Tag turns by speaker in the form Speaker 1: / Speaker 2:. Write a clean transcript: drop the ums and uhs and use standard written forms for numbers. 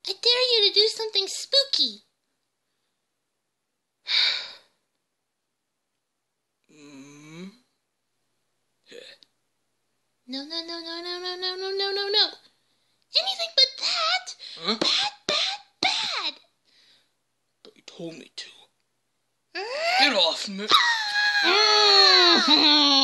Speaker 1: I dare you to do something spooky. No, no, no, no, no, no, no, no, no, no, no. Anything but that.
Speaker 2: Huh?
Speaker 1: Bad, bad, bad.
Speaker 2: But you told me to. Get off me.